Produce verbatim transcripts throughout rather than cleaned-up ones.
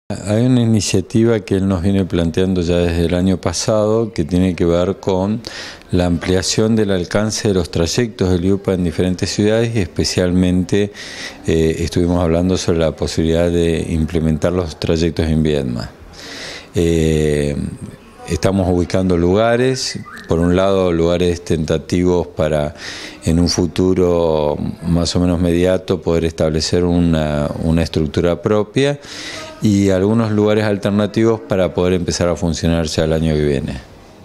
Hay una iniciativa que él nos viene planteando ya desde el año pasado que tiene que ver con la ampliación del alcance de los trayectos del I U P A en diferentes ciudades y especialmente eh, estuvimos hablando sobre la posibilidad de implementar los trayectos en Viedma. Eh, estamos ubicando lugares, por un lado lugares tentativos para en un futuro más o menos inmediato poder establecer una, una estructura propia y algunos lugares alternativos para poder empezar a funcionar ya el año que viene.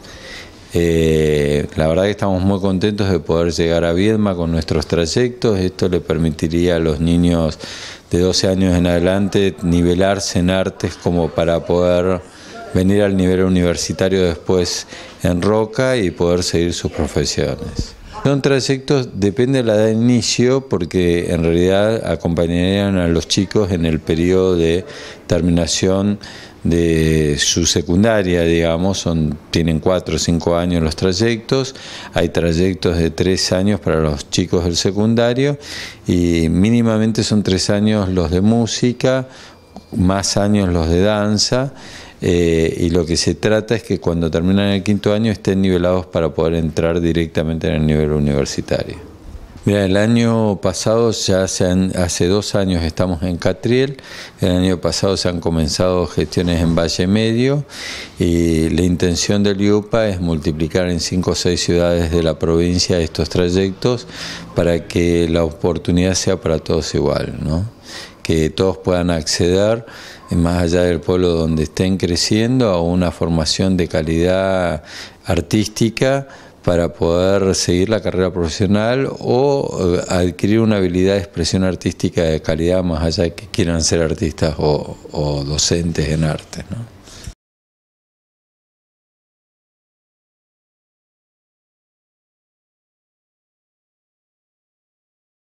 Eh, la verdad que estamos muy contentos de poder llegar a Viedma con nuestros trayectos. Esto le permitiría a los niños de doce años en adelante nivelarse en artes como para poder venir al nivel universitario después en Roca y poder seguir sus profesiones. Son trayectos, depende de la edad de inicio, porque en realidad acompañarían a los chicos en el periodo de terminación de su secundaria, digamos, son, tienen cuatro o cinco años los trayectos, hay trayectos de tres años para los chicos del secundario y mínimamente son tres años los de música, más años los de danza. Eh, y lo que se trata es que cuando terminan el quinto año estén nivelados para poder entrar directamente en el nivel universitario. Mira, el año pasado, ya se han, hace dos años estamos en Catriel, el año pasado se han comenzado gestiones en Valle Medio y la intención del I U P A es multiplicar en cinco o seis ciudades de la provincia estos trayectos para que la oportunidad sea para todos igual, ¿no? Que todos puedan acceder, más allá del pueblo donde estén creciendo, a una formación de calidad artística para poder seguir la carrera profesional o adquirir una habilidad de expresión artística de calidad, más allá de que quieran ser artistas o, o docentes en arte, ¿no?